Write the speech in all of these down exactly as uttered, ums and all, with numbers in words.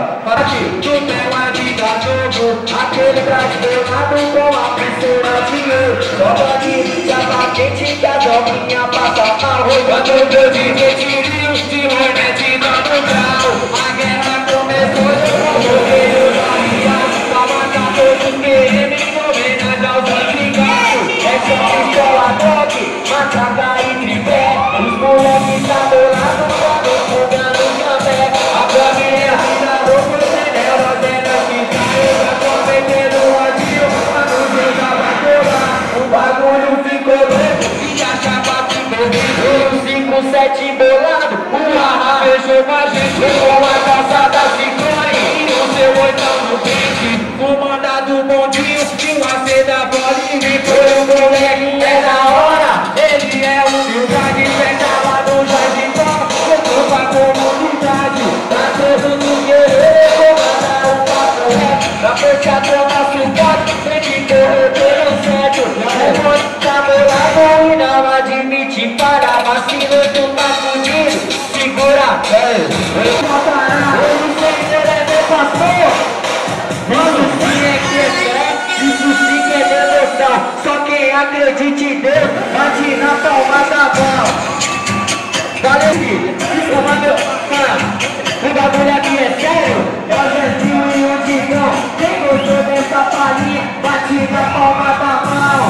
Bate, tu tem uma vida jogo. Aquele brasileirado com a piscina de ouro. Só de chapa quente que a jovinha passa mal. Quando eu deu de retiro, de Hornet dando grau. A guerra começou, eu joguei o avião. Pra matar todos os guerreiros em homenagem aos antigados. É só pistola, toque, matraca e tripé. Os moleques tá do lado, quando jogando café. A câmera vida louca, o Senel, nós é da fita. Eu já tô metendo o antigo, mas não sei já vai colar. O bagulho ficou louco e a chapa ficou dentro. cinco sete bolado, o Haha fechou com a gente. Com a calçada ciclone e o seu oitão no pente. Comandado bondinho e uma seda pode vir. Foi o moleque, é da hora. Ele é humildade, fecha lá no Jardim Top. Eu tô pra comunidade, pra todos os guerreiros. Comandar o quatro rap, pra fechar troca suporte. Tem que correr pelo certo. É muito tabolado e não admite para vacilo. Tu tá fudido, segura. Ele sem querer ver pastor. Mano, sim é que é fé, isso sim que é devoção. Só quem acredita em Deus, bate na palma da mão. Valeu, filho. Desculpa, meu mano. O bagulho aqui é sério. É o Zezinho e o Digão. Quem gostou dessa palhinha, bate na palma da mão.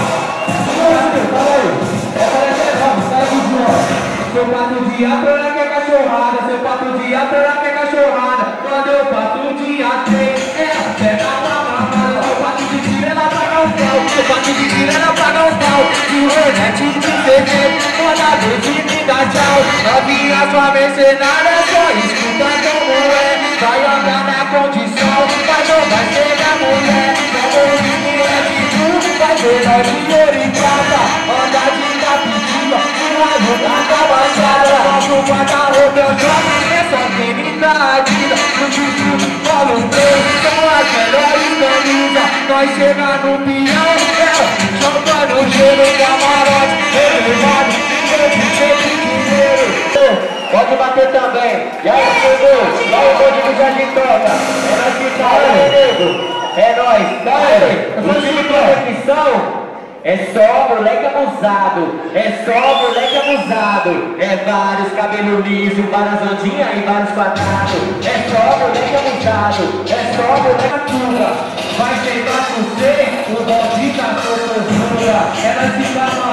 Valeu. Essa é a vamos, sai do João. Seu pato de atrás que é cachorrada. Seu pato de atrás que é cachorrada. Quando eu pato de atrás, ela pega uma mamada. Seu pato de tiro, ela paga o pau. Seu pato de tiro, ela paga o pau. De Hornet de P V, mandador de me dar tchau. Novinha sua mercenária, só escuta como é. Vai andar na condição, mas não vai ser da mulher. Não de mulher de tudo, vai ser nós de ouro e prata. Anda de capitiva, uma luta da baixada. Nosso guarda-roupa eu jogo, é só quem me dá a vida. No juju, colo um três, são as melhores camisas. Nós chega no pião, ela jogando gelo, camarote, elevado, cheio de dinheiro. Pode bater também. E aí, chegou, dá o bonde do Jardim Toca. É nós que tá, é nego. É nóis, tá aí. O time de definição é só moleque abusado. É só moleque abusado. É vários cabelos lisos, várias ondinhas e vários quadrados. É só moleque abusado. É só moleque atura. Vai chegar com você, o bonde da sua postura. É nós que tá